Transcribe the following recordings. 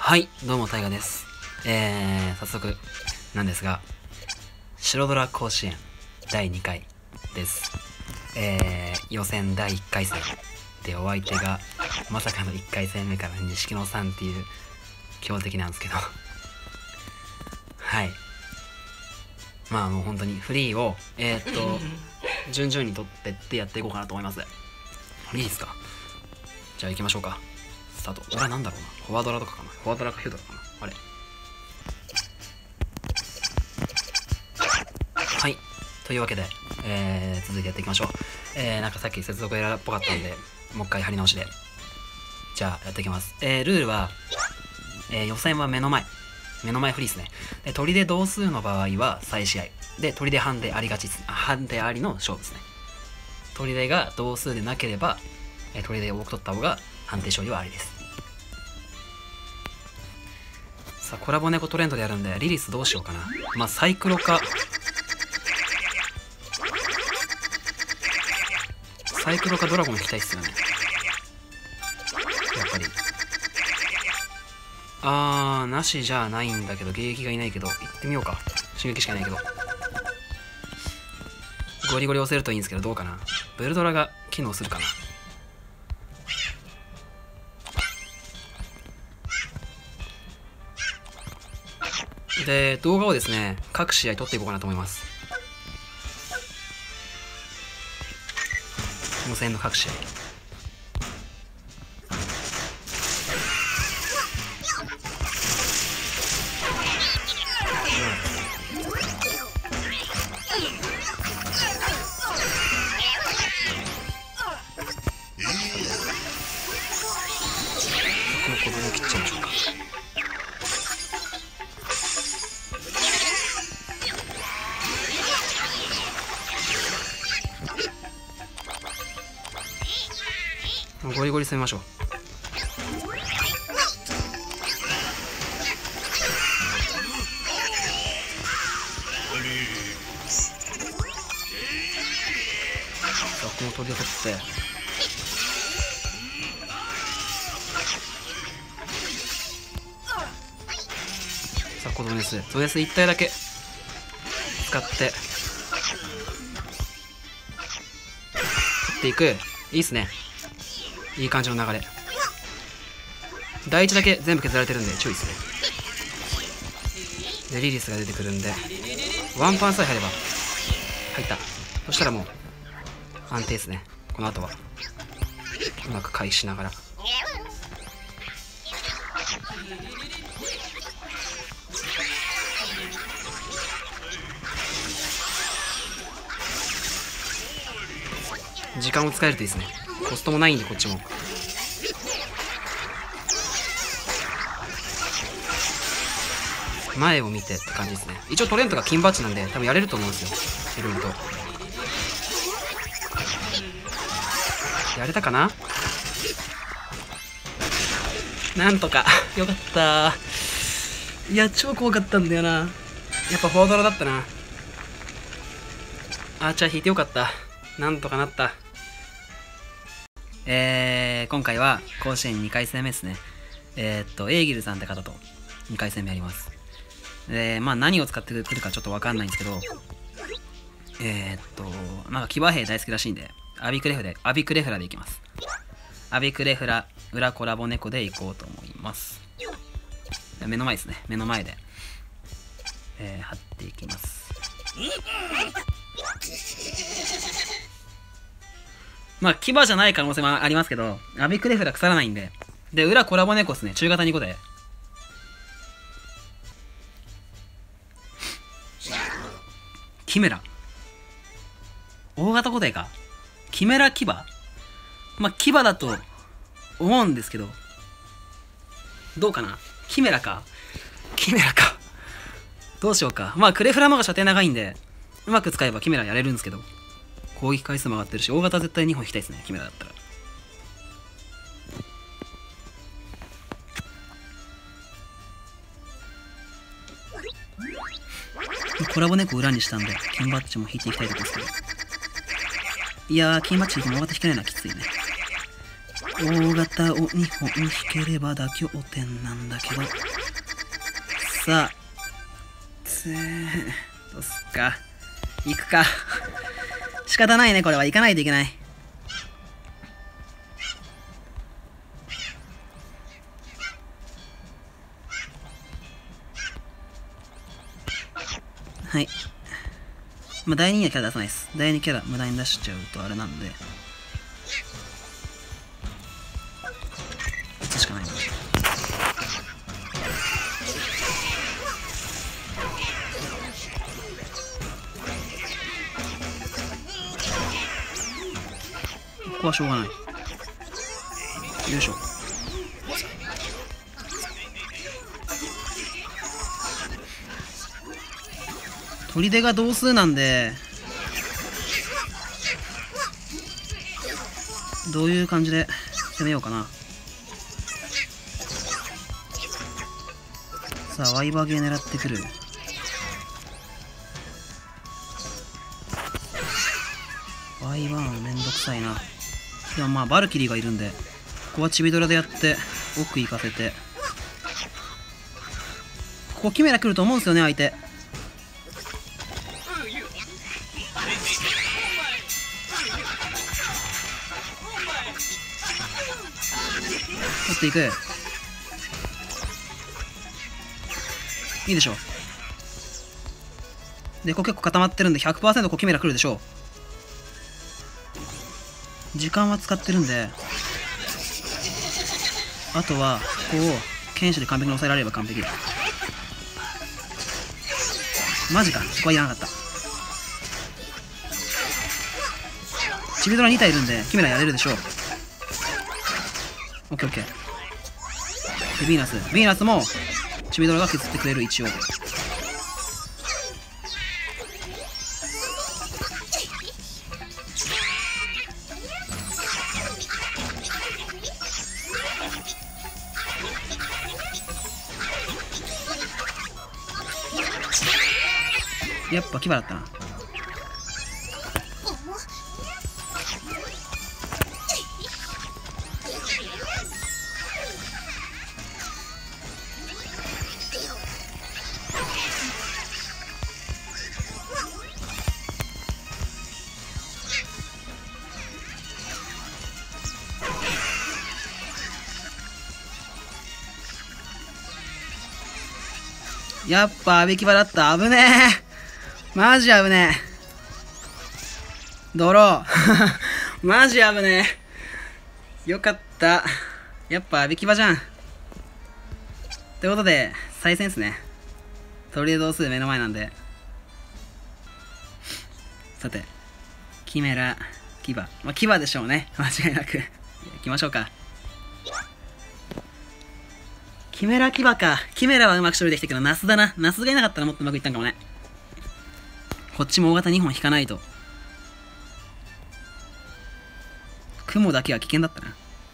はい、どうも、タイガです。早速なんですが、白ドラ甲子園第2回です。予選第1回戦でお相手が、まさかの1回戦目から錦野さんっていう強敵なんですけど。はい。まあもう本当にフリーを、順々に取ってってやっていこうかなと思います。いいですか？じゃあ行きましょうか。スタート。俺なんだろうな。フォワードラとかかな。フォワードラかヒュードラかな。あれ。はい。というわけで、続いてやっていきましょう。なんかさっき接続エラーっぽかったんで、もう一回貼り直しで。じゃあやっていきます。ルールは、予選は目の前フリーですね。で、取りで同数の場合は再試合。で、取りでハンデありがちです。ハンデありの勝負ですね。取りでが同数でなければ、取りで多く取った方が判定勝利はありです。さあ、コラボ猫トレンドでやるんで、リリスどうしようかな。まあ、サイクロか。サイクロかドラゴン引きたいっすよね。やっぱり。なしじゃないんだけど、迎撃がいないけど、行ってみようか。進撃しかいないけど。ゴリゴリ押せるといいんですけど、どうかな。ブルドラが機能するかな。で、動画をですね、各試合撮っていこうかなと思います。予選の各試合。この子供切っちゃいましょうか。ゴリゴリ攻めましょう。さあ、この鳥を取ってさあ、子供です。ド S 1体だけ使って取っていく。いいっすね。いい感じの流れ。第一だけ全部削られてるんで注意ですね。で、リリスが出てくるんで、ワンパンさえ入れば入った。そしたらもう安定ですね。この後はうまく回避しながら。時間を使えるといいですね。コストもないんで、こっちも。前を見てって感じですね。一応トレントが金バッジなんで多分やれると思うんですよ。いろいろとやれたかな。なんとかよかった。いや、超怖かったんだよな。やっぱフォードラだったな。アーチャー引いてよかった。なんとかなった。今回は甲子園2回戦目ですね。エーギルさんって方と2回戦目やります。まあ何を使ってくるかちょっとわかんないんですけど、なんか騎馬兵大好きらしいんで、アビクレフラでいきます。アビクレフラ、裏コラボ猫でいこうと思います。目の前ですね。目の前で、貼っていきます。まあ、牙じゃない可能性もありますけど、アビクレフラ腐らないんで。で、裏コラボ猫ですね。中型2個で。キメラ。大型個体か。キメラ牙。まあ、牙だと思うんですけど、どうかな。キメラか。どうしようか。まあ、クレフラの方が射程長いんで、うまく使えばキメラやれるんですけど。攻撃回数も上がってるし、大型絶対2本引きたいですね、キメラだったら。コラボ猫裏にしたんで、金バッジも引いていきたいところですけど。いやー、金バッジ引いても大型引けないのはきついね。 大型を2本引ければ妥協点なんだけど。さあ。どうすっか。行くか。仕方ないね、これは。行かないといけない。はい。まあ、第2にはキャラ出さないです。第2キャラ無駄に出しちゃうとあれなんで。打つしかないの。ここはしょうがない。よいしょ。砦が同数なんで、どういう感じで攻めようかな。さあ、ワイバーゲー狙ってくる。ワイバーめんどくさいな。でもまあ、バルキリーがいるんで、ここはチビドラでやって、奥行かせて。ここキメラ来ると思うんですよね、相手。取っていく。いいでしょ。で、ここ結構固まってるんで 100% コキメラ来るでしょう。時間は使ってるんで、あとはここを剣士で完璧に抑えられれば完璧だ。マジか、そこはいらなかった。チビドラ2体いるんでキメラやれるでしょう。オッケーオッケー。でヴィーナスもチビドラが削ってくれる。一応やっぱ牙だったな。やっぱ阿部牙だった。危ねえ。マジ危ねえ。ドロー。マジ危ねえ。よかった。やっぱ阿部牙じゃん。ということで、再戦っすね。トリエ同数目の前なんで。さて、キメラ、牙。まあ、牙でしょうね。間違いなく。行きましょうか。キメラ牙か。キメラはうまく処理できたけど、ナスだな。ナスがいなかったらもっとうまくいったんかもね。こっちも大型2本引かないと。雲だけは危険だったな。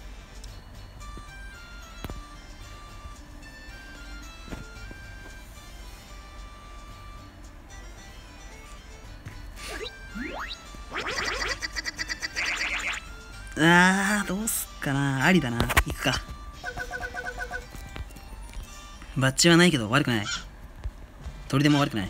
どうすっかな。ありだな。行くか。バッチはないけど悪くない。鳥でも悪くない。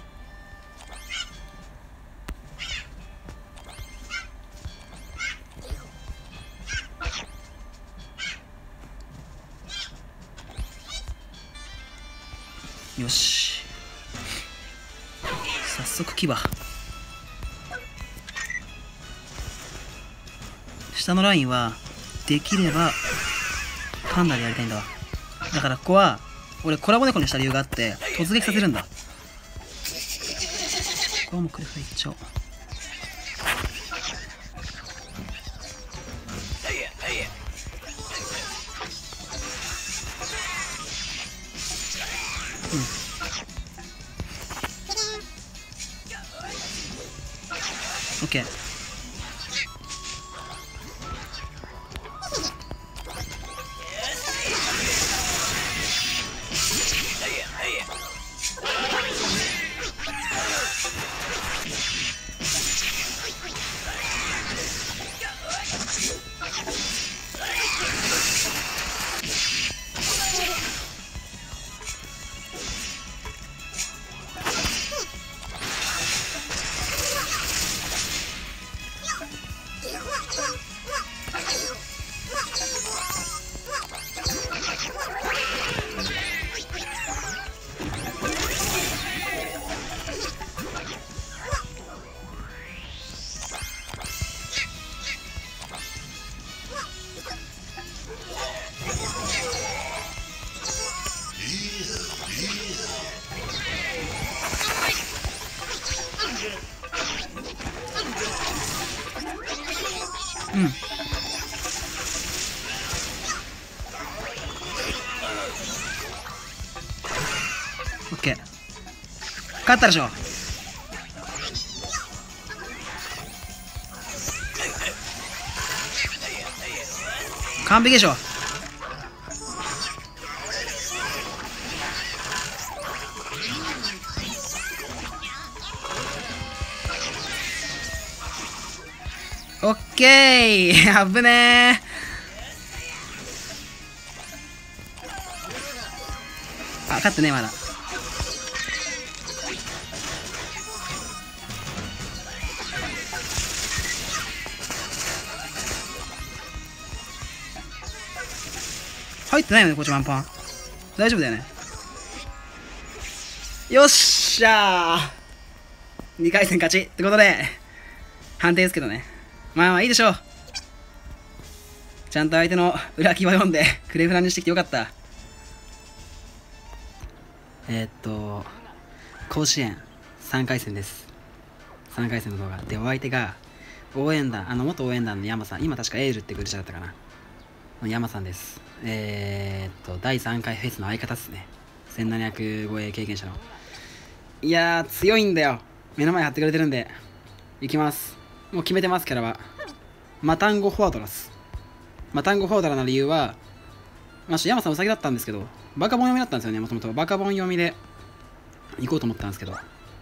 よし。早速牙。下のラインはできればカンナでやりたいんだわ。だからここは俺コラボ猫にした理由があって突撃させるんだ。ここはもうクレファいっちゃおう。オッケー。 オッケー。勝ったでしょ。完璧でしょ。オッケー。危ねー。あ、勝ったね、まだ。入ってないよね、こっちワンパン。大丈夫だよね。よっしゃー。2回戦勝ちってことで、判定ですけどね。まあまあいいでしょう。ちゃんと相手の裏キーを読んで、クレフランにしてきてよかった。甲子園3回戦です。3回戦の動画。で、お相手が、応援団、元応援団の山さん。今確かエールってグルチャだったかな。の山さんです。第3回フェスの相方っすね。1700超え経験者の。いやー、強いんだよ。目の前張ってくれてるんで。いきます。もう決めてます、キャラは。マタンゴ・フォアドラス。マタンゴ・フォアドラの理由は、山さんウサギだったんですけど、バカボン読みだったんですよね、もともと。バカボン読みで行こうと思ったんですけど。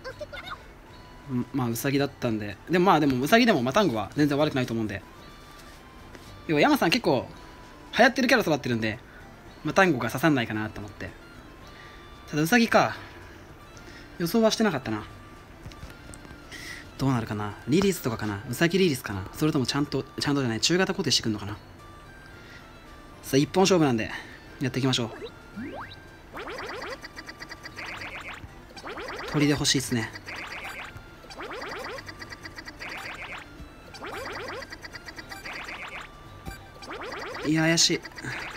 ウサギだったんで。でもウサギでもマタンゴは全然悪くないと思うんで。要は山さん結構、流行ってるキャラ育ってるんで、マタンゴが刺さんないかなと思って。ただウサギか。予想はしてなかったな。どうなるかな。リリースとかかな。ウサギリリースかな。それともちゃんとじゃない、中型固定してくんのかな。さあ、一本勝負なんで、やっていきましょう。鳥で欲しいっすね。いや、怪し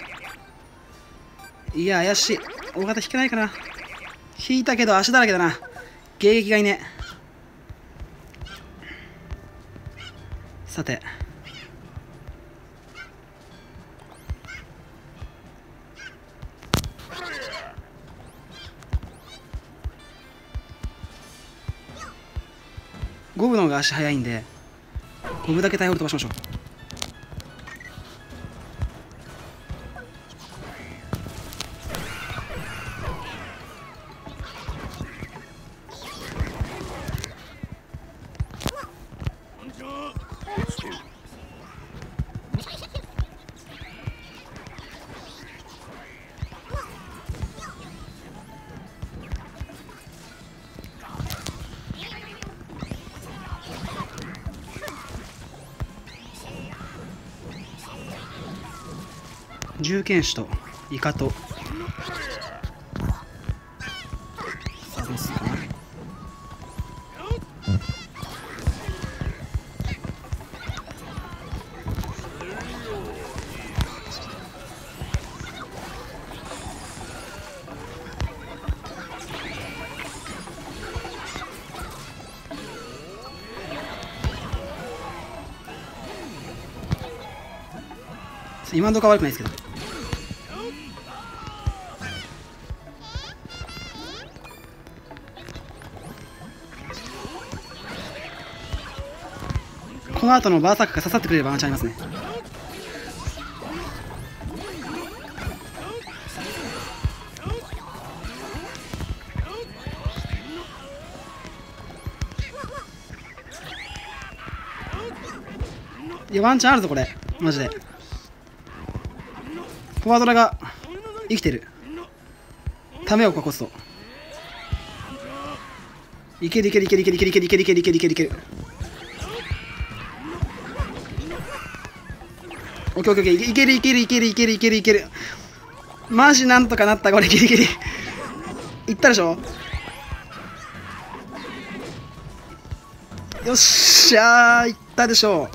い。いや、怪しい。大型引けないかな。引いたけど足だらけだな。迎撃がいね。さて。五分の方が足速いんで、五分だけ対応飛ばしましょう。銃剣士とイカとさあどうするかな。今のところ悪くないですけど。この後のバーサークが刺さってくれればワンチャンありますね。いや、ワンチャンあるぞこれマジで。フォワードラが生きてる。ためを起こすといけるいけるいけるいけるいけるいけるいけるいけるいけるいけるいける。オッケーオッケーオッケー、いけるいけるいけるいけるいけるいける。マジなんとかなった。これギリギリいったでしょ。よっしゃー、いったでしょ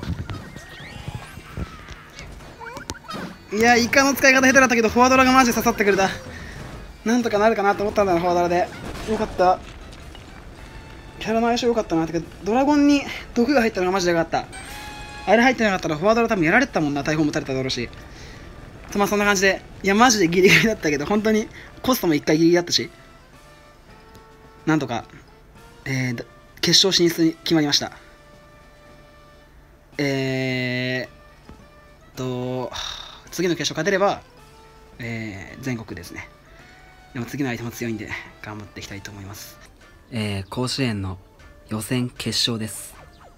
う。いや、イカの使い方下手だったけどフォワードラがマジで刺さってくれた。なんとかなるかなと思ったんだな、フォワードラで。よかった。キャラの相性良かったな。てかドラゴンに毒が入ったのがマジでよかった。あれ入ってなかったらフォワードラ多分やられてたもんな。大砲も撃たれただろうし。そんな感じで、いやマジでギリギリだったけど、本当にコストも1回ギリギリだったし、 なんとか、決勝進出に決まりました。次の決勝勝てれば、全国ですね。でも次の相手も強いんで頑張っていきたいと思います。 甲子園の予選決勝です。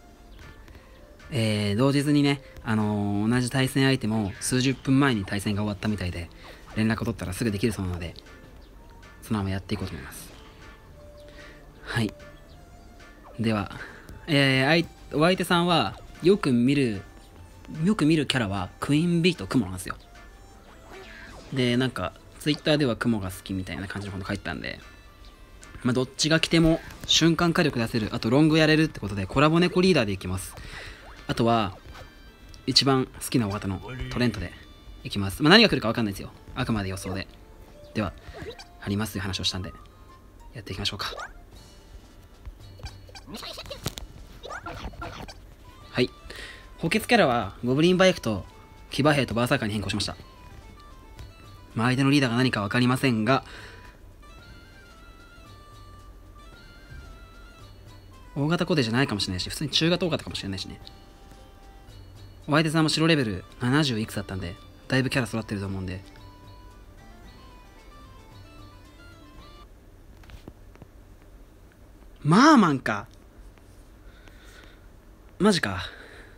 同日にね、同じ対戦相手も数十分前に対戦が終わったみたいで、連絡を取ったらすぐできるそうなので、そのままやっていこうと思います。はい。では、お相手さんはよく見るキャラはクイーン B とクモなんですよ。で、なんか、ツイッターではクモが好きみたいな感じのこと書いてたんで、まあ、どっちが来ても瞬間火力出せる、あとロングやれるってことでコラボ猫リーダーでいきます。あとは、一番好きな大型のトレントでいきます。まあ、何が来るか分かんないですよ。あくまで予想で。では、貼りますという話をしたんで、やっていきましょうか。はい。補欠キャラはゴブリンバイクと騎馬兵とバーサーカーに変更しました。まあ、相手のリーダーが何か分かりませんが、大型コテじゃないかもしれないし、普通に中型大型かもしれないしね。お相手さんも白レベル70いくつだったんで、だいぶキャラ揃ってると思うんで。マーマンか。マジか。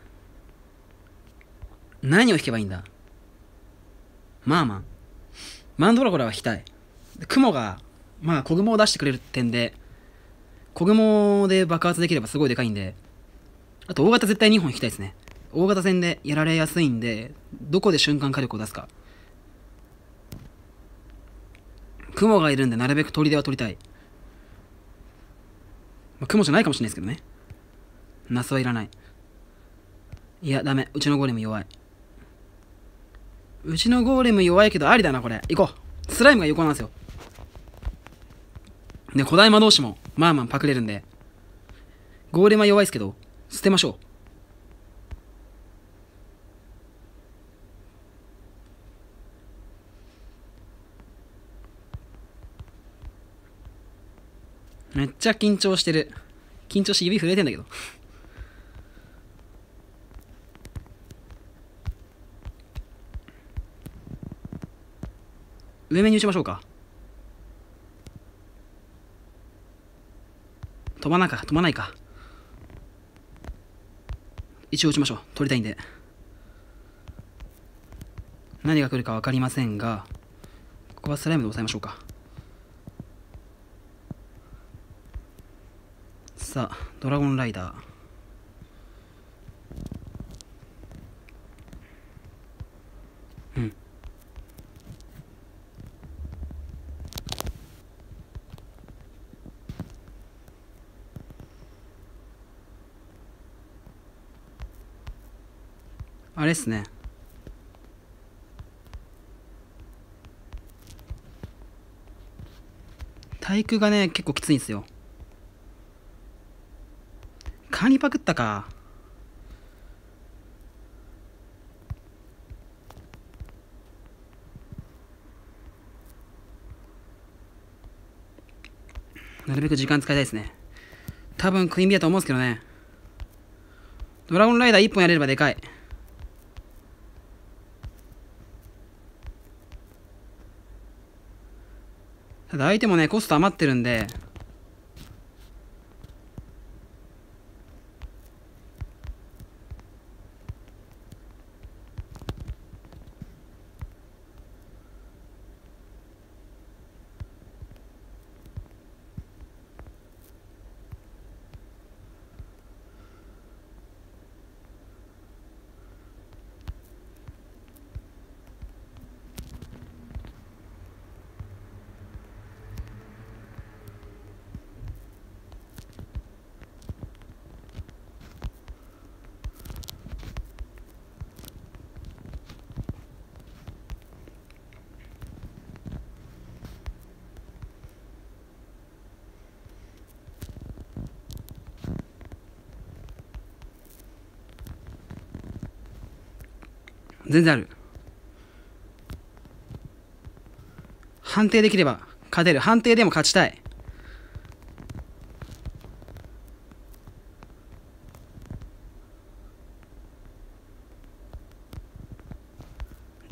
何を引けばいいんだ。マーマン。マンドラゴラは引きたい。雲が、まあ、小雲を出してくれる点で、小雲で爆発できればすごいでかいんで、あと大型絶対2本引きたいですね。大型戦でやられやすいんで、どこで瞬間火力を出すか。雲がいるんでなるべく砦は取りたい。まあ、雲じゃないかもしれないですけどね。ナスはいらない。いや、ダメ。うちのゴーレム弱い。うちのゴーレム弱いけどありだな、これ。行こう。スライムが横なんですよ。で、小大魔同士もまあまあパクれるんで、ゴーレムは弱いですけど、捨てましょう。めっちゃ緊張してる。緊張して指震えてんだけど。上目に打ちましょうか。飛ばないか。一応打ちましょう。取りたいんで。何が来るか分かりませんが、ここはスライムで抑えましょうか。さあ、ドラゴンライダー。うん。あれっすね。体育がね、結構きついんですよ。カニパクったか。なるべく時間使いたいですね。多分クイーンビアだと思うんですけどね。ドラゴンライダー1本やれればでかい。ただ相手もね、コスト余ってるんで、全然ある。判定できれば勝てる。判定でも勝ちたい。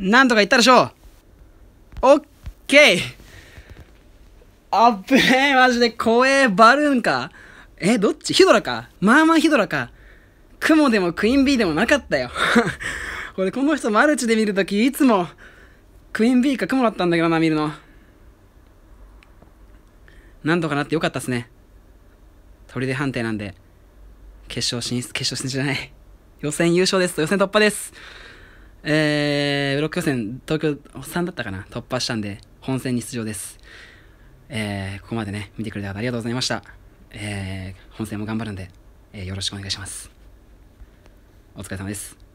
なんとかいったでしょう。オッケー。あっぶねえ、マジで怖え。バルーンか。どっち？ヒドラか。まあまあヒドラか。クモでもクイーンビーでもなかったよ。これこの人マルチで見るときいつもクイーンビーかクモだったんだけどな、見るの。なんとかなってよかったっすね。砦判定なんで決勝進出じゃない、予選優勝です。予選突破です。ブロック予選東京3だったかな、突破したんで本戦に出場です。ここまでね見てくれた方ありがとうございました。本戦も頑張るんで、よろしくお願いします。お疲れ様です。